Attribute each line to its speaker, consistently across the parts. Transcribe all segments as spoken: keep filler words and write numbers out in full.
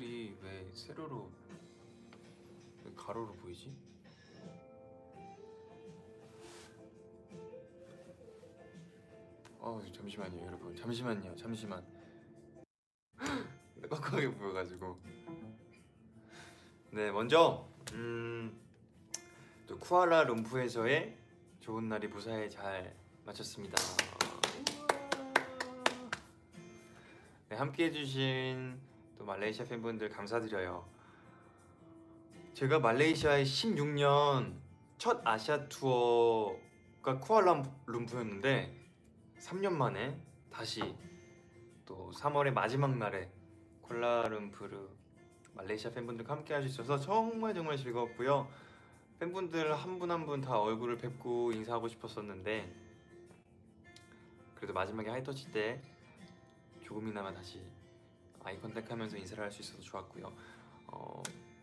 Speaker 1: 색깔이 왜 세로로 왜 가로로 보이지? 어 잠시만요 여러분, 잠시만요 잠시만. 깜깜하게 보여가지고. 네, 먼저 음, 또 쿠알라룸푸르에서의 좋은 날이 무사히 잘 마쳤습니다. 네, 함께해주신 또 말레이시아 팬분들 감사드려요. 제가 말레이시아에 십육 년 첫 아시아 투어가 쿠알라룸푸르였는데 삼 년 만에 다시 또 삼월의 마지막 날에 쿠알라룸푸르 말레이시아 팬분들과 함께 할 수 있어서 정말 정말 즐거웠고요. 팬분들 한 분 한 분 다 얼굴을 뵙고 인사하고 싶었었는데 그래도 마지막에 하이터치 때 조금이나마 다시 아이 컨택하면서 인사를 할 수 있어서 좋았고요. 어,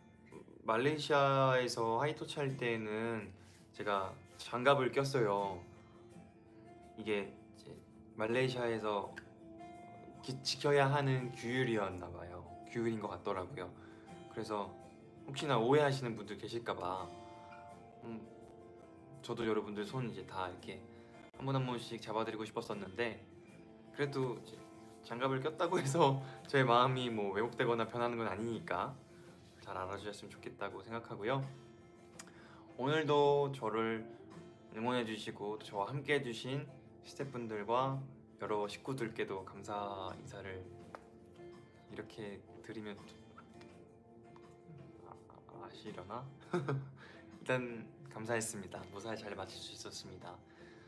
Speaker 1: 말레이시아에서 하이터치 할 때는 제가 장갑을 꼈어요. 이게 이제 말레이시아에서 기, 지켜야 하는 규율이었나봐요. 규율인 것 같더라고요. 그래서 혹시나 오해하시는 분들 계실까봐 음, 저도 여러분들 손 이제 다 이렇게 한 분 한 분씩 잡아드리고 싶었었는데 그래도 이제 장갑을 꼈다고 해서 저의 마음이 뭐 왜곡되거나 변하는 건 아니니까 잘 알아주셨으면 좋겠다고 생각하고요. 오늘도 저를 응원해주시고 저와 함께 해주신 스태프분들과 여러 식구들께도 감사 인사를 이렇게 드리면 아, 아시려나? 일단 감사했습니다. 무사히 잘 마칠 수 있었습니다.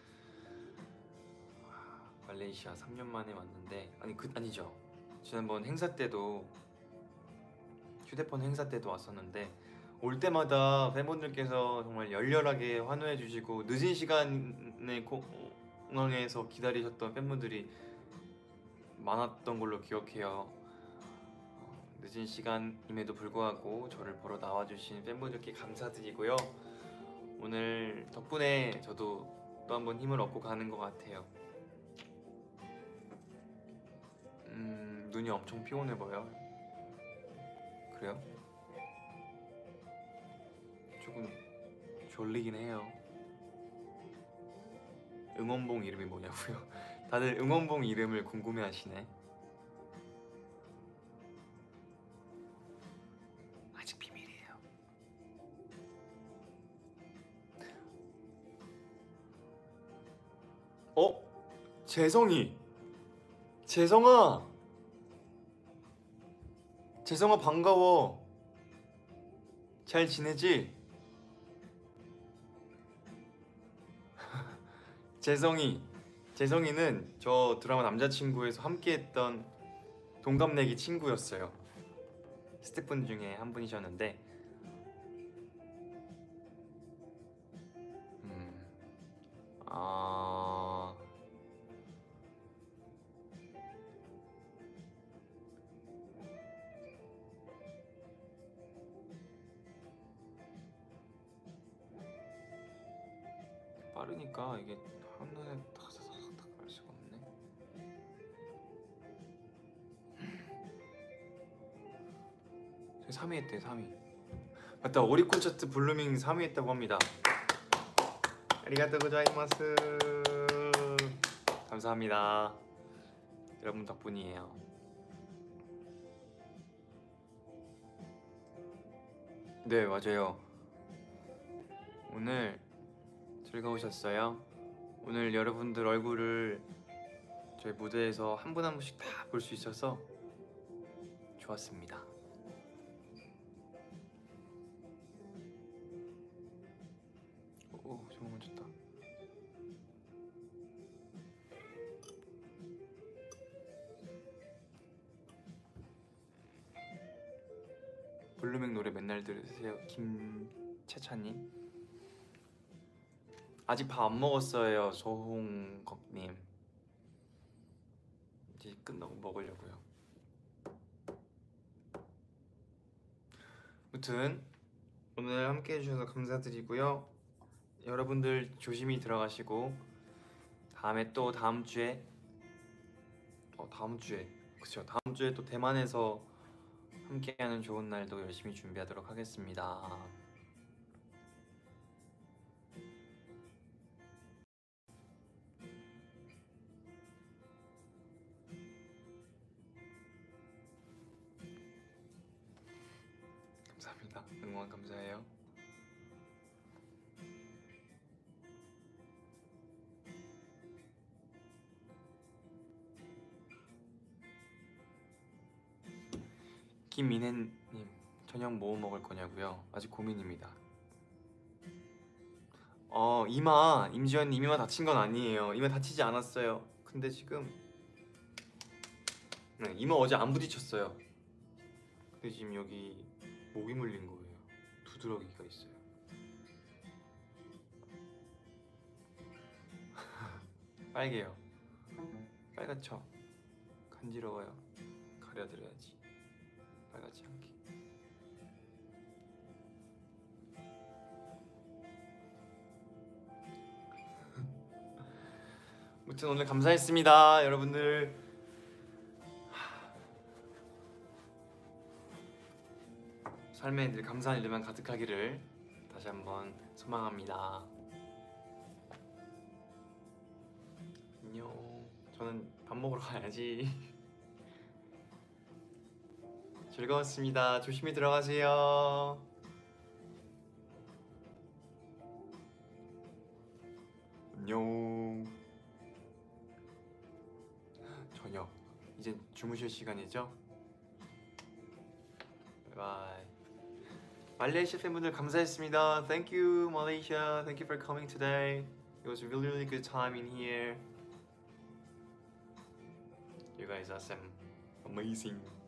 Speaker 1: 말레이시아 삼 년 만에 왔는데 아니 그 아니죠. 지난번 행사 때도 휴대폰 행사 때도 왔었는데 올 때마다 팬분들께서 정말 열렬하게 환호해 주시고 늦은 시간에 공항에서 기다리셨던 팬분들이 많았던 걸로 기억해요. 어, 늦은 시간임에도 불구하고 저를 보러 나와주신 팬분들께 감사드리고요. 오늘 덕분에 저도 또 한 번 힘을 얻고 가는 것 같아요. 음, 눈이 엄청 피곤해 보여. 그래요? 조금 졸리긴 해요. 응원봉 이름이 뭐냐고요? 다들 응원봉 이름을 궁금해 하시네. 아직 비밀이에요. 어? 재성이! 재성아! 재성아 반가워. 잘 지내지? 재성이 재성이는 저 드라마 남자친구에서 함께했던 동갑내기 친구였어요. 스태프분 중에 한 분이셨는데 음, 아... 빠르니까 이게 한눈에 탁탁탁탁 할 수가 없네. 삼 위 했대. 삼 위 맞다. 오리콘 차트 블루밍 삼 위 했다고 합니다. 아리가또 고자이마스. 감사합니다. 여러분 덕분이에요. 네 맞아요. 오늘 즐거우셨어요? 오늘 여러분들 얼굴을 저희 무대에서 한 분 한 분씩 다 볼 수 있어서 좋았습니다. 오 정말 멋졌다. 블루밍 노래 맨날 들으세요. 김채찬님. 아직 밥 안 먹었어요. 소홍겁님. 이제 끝나고 먹으려고요. 아무튼 오늘 함께 해주셔서 감사드리고요. 여러분들 조심히 들어가시고 다음에 또 다음 주에 어 다음 주에 그쵸 다음 주에 또 대만에서 함께하는 좋은 날도 열심히 준비하도록 하겠습니다. 감사합니다. 응원 감사해요. 김민혜님, 저녁 뭐 먹을 거냐고요? 아직 고민입니다. 어 이마, 임지연님 이마 다친 건 아니에요. 이마 다치지 않았어요. 근데 지금 네, 이마 어제 안 부딪혔어요. 근데 지금 여기 목이 물린 거예요. 두드러기가 있어요. 빨개요. 빨갛죠? 간지러워요. 가려드려야지. 빨갛지 않게. 아무튼 오늘 감사했습니다, 여러분들. 삶에 늘 감사한 일만 가득하기를 다시 한번 소망합니다. 안녕. 저는 밥 먹으러 가야지. 즐거웠습니다. 조심히 들어가세요. 안녕. 저녁. 이제 주무실 시간이죠? 바이바이. 말레이시아 팬분들 감사했습니다. Thank you, Malaysia. Thank you for coming today. It was a really, really good time in here. You guys are awesome. Amazing.